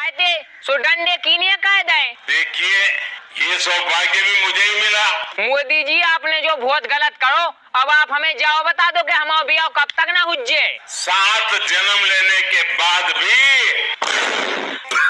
आए थे सो डंडे कीने कह दे। देखिए ये सौभाग्य भी मुझे ही मिला। मोदी जी आपने जो बहुत गलत करो, अब आप हमें जाओ बता दो कि हमारा ब्याह कब तक ना हुज्जे। 7 जन्म लेने के बाद भी।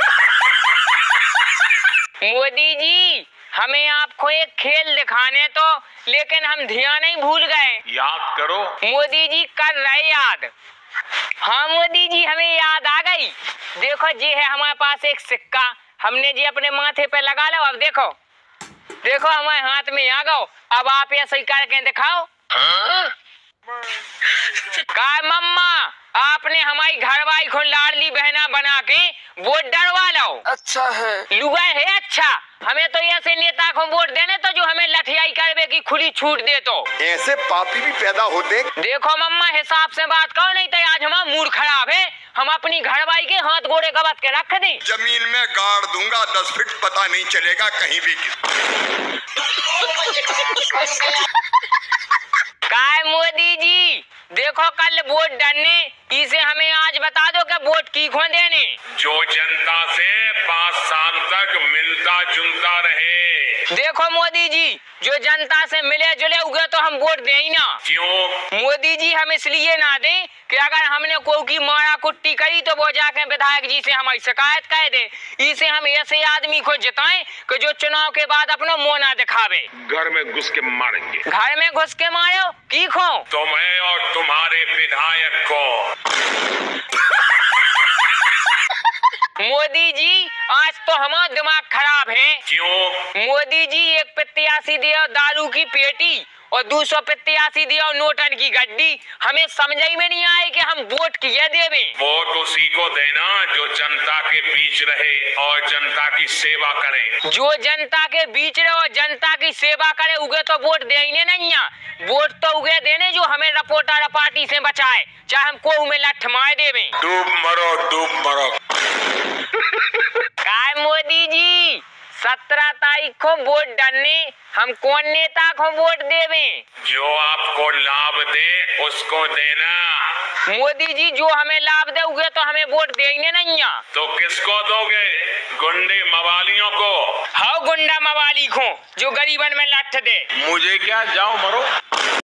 मोदी जी हमें आपको एक खेल दिखाने तो, लेकिन हम ध्यान नहीं भूल गए। याद करो। मोदी जी कर रहे याद। हाँ मोदी जी हमें याद आ गई। देखो जी है हमारे पास एक सिक्का, हमने जी अपने माथे पे लगा लो। अब देखो देखो हमारे हाथ में आ गो। अब आप ये सही करके दिखाओ। काय मम्मा आपने हमारी घरवाली को लाडली बहना बना के वोट डरवा लो। अच्छा है लुगा है अच्छा। हमें तो ऐसे नेता को वोट देने तो जो हमें लठियाई करवे की खुली छूट दे। तो ऐसे पापी भी पैदा होते। देखो मम्मा हिसाब से बात करो, नहीं तो आज हमारा मूड खराब है। हम अपनी घरवाली के हाथ गोड़े गबत के रख दी। जमीन में गाड़ दूंगा 10 फीट, पता नहीं चलेगा कहीं भी। काय मोदी जी देखो कल वोट डरने, इसे हमें आज बता दो कि वोट की खो देने। जो जनता से 5 साल तक मिलता जुलता रहे। देखो मोदी जी जो जनता से मिले जुले उगे तो हम वोट दे ही ना। क्यों? मोदी जी हम इसलिए ना दें कि अगर हमने कोई की मारा कुट्टी करी तो वो जाके विधायक जी से हमारी शिकायत कह दे। इसे हम ऐसे आदमी को जिताएं कि जो चुनाव के बाद अपना मुंह ना दिखावे। घर में घुस के मारेंगे। घर में घुस के मारो की खो तुम्हें और तुम्हारे विधायक को। मोदी जी आज तो हमारा दिमाग खराब है। क्यों? मोदी जी एक प्रत्याशी दिया दारू की पेटी और 200 प्रत्याशी दिया नोटन की गड्डी। हमें समझ ही में नहीं आए कि हम वोट किए देवे। वोट उसी को देना जो जनता के बीच रहे और जनता की सेवा करे। जो जनता के बीच रहे और जनता की सेवा करे उगे तो वोट देने नहीं है। वोट तो उगे देने जो हमें रपोटा रपाटी से बचाए, चाहे हम को में लठ मार देवे। डूब मरो डूब मरो। काय मोदी जी 17 तारीख को वोट डालने, हम कौन नेता को वोट देवे? जो आपको लाभ दे उसको देना। मोदी जी जो हमें लाभ दोगे तो हमें वोट देंगे नहीं है। तो किसको दोगे? गुंडे मवालियों को। हाँ गुंडा मवाली को जो गरीबन में लठ दे। मुझे क्या, जाओ मरो।